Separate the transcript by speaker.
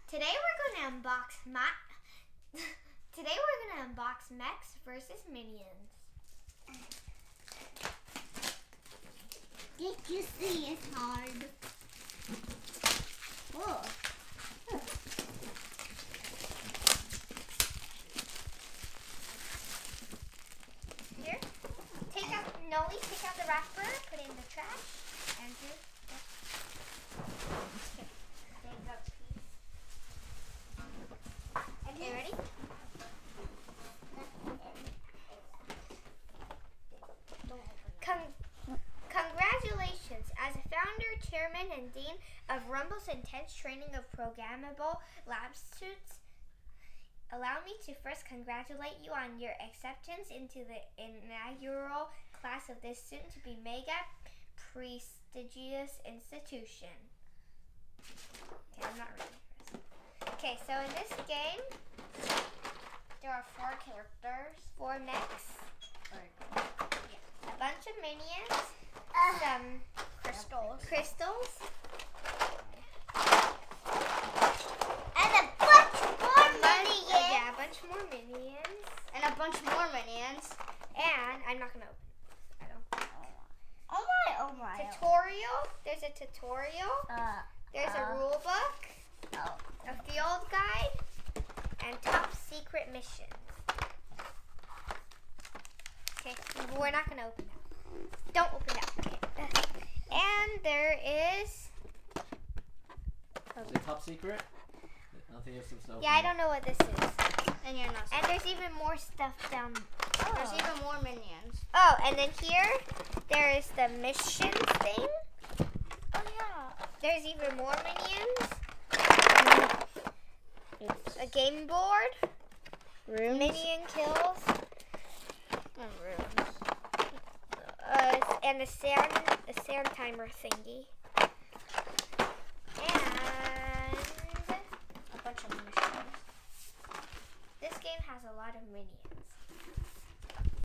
Speaker 1: Today we're going to unbox Mechs versus Minions.
Speaker 2: Did you see it's hard? Oh.
Speaker 1: Here, take out the wrapper, put it in the trash, and do this. Okay, take out a piece. Okay, ready? Congratulations! As a founder, chairman, and dean of Rumble's intense training of programmable lab suits, allow me to first congratulate you on your acceptance into the inaugural class of this soon-to-be mega prestigious institution. Okay, I'm not ready for this. Okay, so in this game, there are 4 characters, 4 mechs, a bunch of minions, some crystals,
Speaker 2: And a bunch more minions.
Speaker 1: yeah, a bunch more minions,
Speaker 2: And a bunch more minions.
Speaker 1: and I'm not gonna open it. I don't.
Speaker 2: Oh my.
Speaker 1: Tutorial. There's a tutorial. There's a rule book, a field guide, and top secret missions. Okay, we're not gonna open it. Don't open it. Okay. And there is.
Speaker 3: Is it top secret? I don't think you have some stuff.
Speaker 1: Yeah, I don't know what this is.
Speaker 2: And you're not.
Speaker 1: And there's even more stuff down.
Speaker 2: There's even more minions.
Speaker 1: Oh, and then here, there is the mission thing.
Speaker 2: Oh yeah.
Speaker 1: There's even more minions. A game board. Minion kills. And a sand timer thingy. And
Speaker 2: A bunch of missions.
Speaker 1: this game has a lot of minions.